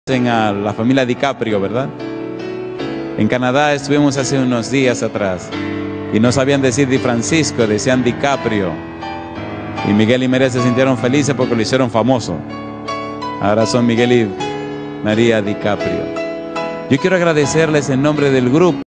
a la familia DiCaprio, ¿verdad? En Canadá estuvimos hace unos días atrás y no sabían decir Di Francisco, decían DiCaprio. Y Miguel y María se sintieron felices porque lo hicieron famoso. Ahora son Miguel y María DiCaprio. Yo quiero agradecerles en nombre del grupo.